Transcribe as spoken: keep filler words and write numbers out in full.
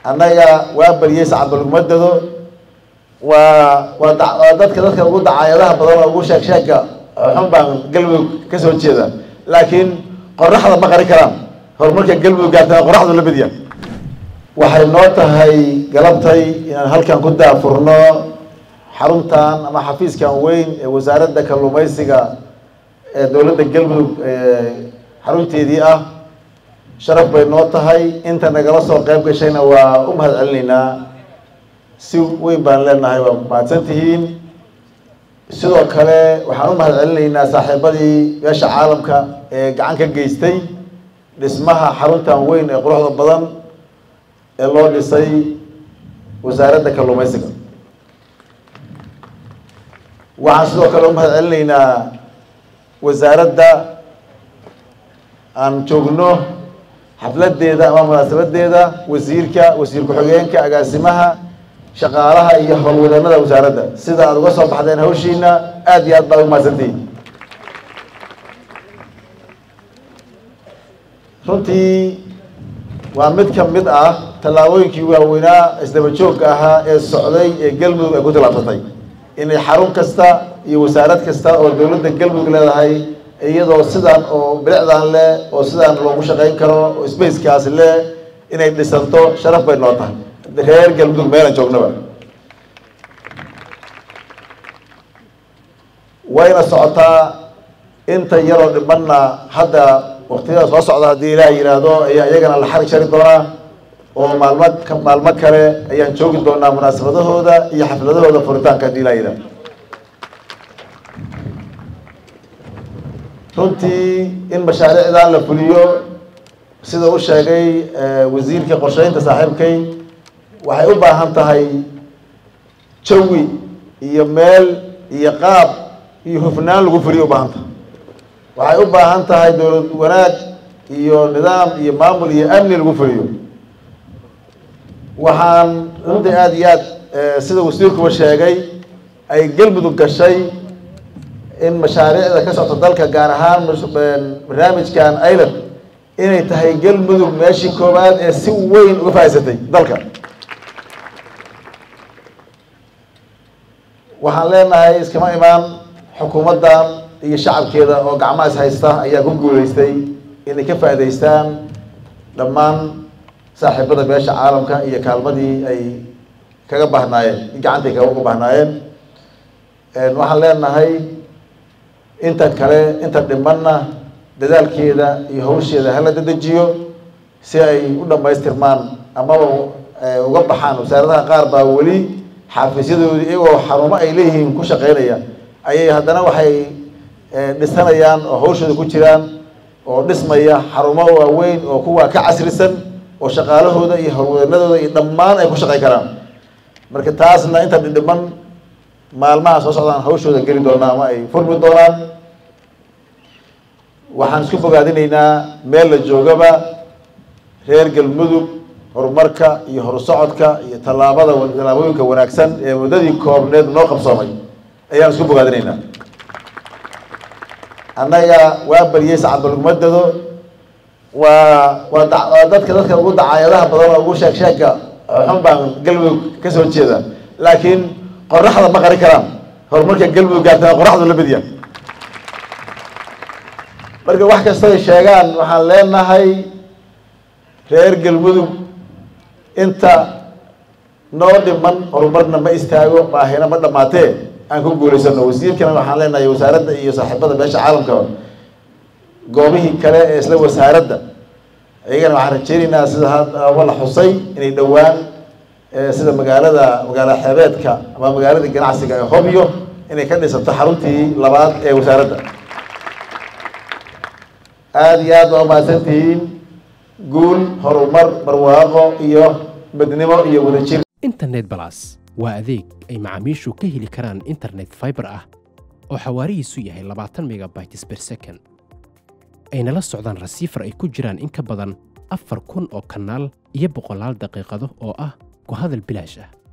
annaga waa bariyay sacab lagu madado waa waa dadka dadka ugu dacaayadaha badan oo ugu sheeg sheegka xun baan galmudug ka soo jeeda laakiin qorraxda ma qari karaan horumarka galmudug gaartay qorraxdu la badiyaa waxay noo tahay galabtay inaan halkan ku daafurno xaruntan ama xafiiskan weyn ee wasaaradda kalluumaysiga ee dowladda galmudug xarunteedii ah sharaf bay noo tahay inta nagala soo qayb gashayna waa u mahad celinaynaa si weyn baan leenahay waa mahadsan tihiin sidoo kale waxaan u mahad celinaynaa saaxiibadii beesha caalamka ee gacan ka geystay dhismaha xaruntan weyn ee quruxda badan ee loo dhisay wasaaradda kalluumaysiga waxaan sidoo kale u mahad celinaynaa wasaaradda aan joogno xafladeeda ama munaasabadeeda wasiirka wasiir ku-xigeenka agaasimaha shaqaalaha iyo howlwadeennada wasaaradda sida aad uga soo baxdeen hawshiina aad iyo aad baad u mahadsantihiin runtii waa mid ka mid ah tallaabooyinkii waaweynaa isdaba joogka ahaa ee socday ee galmudug ay ku tallaabsatay inay xarun kasta iyo wasaarad kasta oo dowladda galmudug leedahay iyadoo sidaan oo bilicdaan leh oo sidaan loogu shaqayn karo oo spacekaas leh inay dhisanto sharaf bay noo tahay reer galmudug meelan joognaba wayna socotaa inta yaroo dhimanna hadda waqtiyada soo socda haddii ilaah yidhaahdo ayaa iyagana la xarig shari doonaa oo maalmo maalmo kale ayaan joogi doonaa munaasabadahooda iyo xafladahooda furitaanka haddii ilaah yidhaahdo runtii in mashaariicdan la fuliyo sida u sheegay wasiirka qorsheynta saaxiibkay waxay u baahan tahay jawi iyo meel iyo qaab iyo hufnaan lagu fuliyo u baahan tahay waxay u baahan tahay dowlad wanaag iyo nidaam iyo maamul iyo amni lagu fuliyo waxaan runtii aada iyo aad sida wasiirkuba sheegay ay galmudug gashay in mashaariicda ka socota dalka gaar ahaan barnaamijkan island inay tahay galmudug meeshii koowaad ee si weyn uga faa'iidsatay dalka waxaan leenahay iskama imaan xukuumaddan iyo shacabkeeda oo gacmaha is haysta ayaa ku guulaystay inay ka faa'iidaystaan dhammaan saaxiibada beesha caalamka iyo kaalmadii ay kaga bahnaayeen gacantay kaga bahnaayeen waxaan leenahay inta kale inta dhimanna dadaalkeeda iyo hawsheeda hala dedejiyo si ay u dhammaystirmaan amaba uga baxaan wasaaradaha qaar baa weli xafiisyadoodii iyagoo xarumo ay leeyihiin ku shaqeynaya ayay haddana waxay dhisanayaan oo hawshooda ku jiraan oo dhismaya xarumo waaweyn oo kuwa ka casrisan oo shaqaalahooda iyo howlwadeennadooda iyo dhammaan ay ku shaqey karaan marka taasna inta dhidhiman maalmaha soo socdaan hawshooda geli doonaa ama ay furmi doonaan waxaan isku bogaadinaynaa meel la joogaba reer galmudug horumarka iyo horusocodka iyo tallaabada tallaabooyinka wanaagsan ee muddadii koobneed noo qabsoomay ayaan isku bogaadinaynaa annaga waa bariyay sacab lagu madado waa waa dadka dadka ugu dacaayadaha badan oo ugu sheeg sheegka xun baan galmudug ka soo jeeda laakiin qorraxda ma qari karaan horumarka galmudug gaartay qorraxdu la badiyaa marka wax kasta ay sheegaan waxaan leenahay reer galmudug inta noo dhiman horumarna ma istaago baahina ma dhammaatee aan ku guulaysano wasiirkana waxaan leenahay wasaaradda iyo saaxiibada beesha caalamka goobihii kale ee isla wasaaradda iyagana waxaan rajeynaynaa sida hadda la xusay inay dhowaan sida magaalada magaala xeebeedka ama magaalada ganacsiga ee hobyo inay ka dhisato xaruntii labaad ee wasaaradda aada iyo aad baa umahadsan tihiin guul horumar barwaaqo iyo midnimo iyo wadajir internet plus waa adeeg ay macaamiishu ka heli karaan internet fiber ah oo xawaarihiisu yahay labaatan megabytes per second ayna la socdaan rasiifar ay ku jiraan in ka badan afar kun oo kanaal iyo boqolaal daqiiqado oo ah ku hadal bilaash ah.